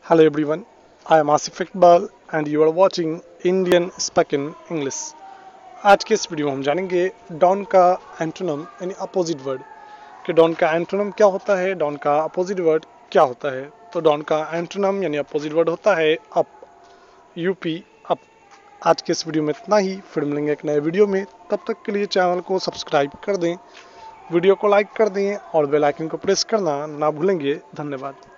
Hello everyone, I am Asif Iqbal and you are watching Indian Spec in English। आज के इस video में हम जानेंगे डॉन का एंटोनम यानी अपोजिट वर्ड कि डॉन का एंटोनम क्या होता है, डॉन का अपोजिट वर्ड क्या होता है। तो डॉन का एंटोनम यानी अपोजिट वर्ड होता है अप, यूपी अप। आज के इस वीडियो में इतना ही, फिर मिलेंगे एक नए वीडियो में। तब तक के लिए चैनल को सब्सक्राइब कर दें, वीडियो को लाइक कर दें और बेल आइकन को प्रेस करना ना भूलेंगे। धन्यवाद।